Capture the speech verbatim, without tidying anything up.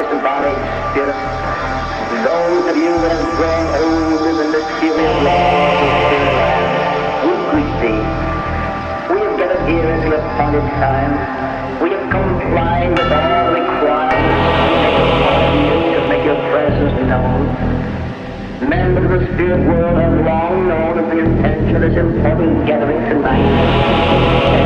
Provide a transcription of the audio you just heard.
disembodied spirit, those of you that have grown old in the mysterious laws of spirit land, we greet thee. We have gathered here at the appointed time. We have complied with all requirements to make your presence known. Members of the spirit world have long known of the intention of this important gathering tonight.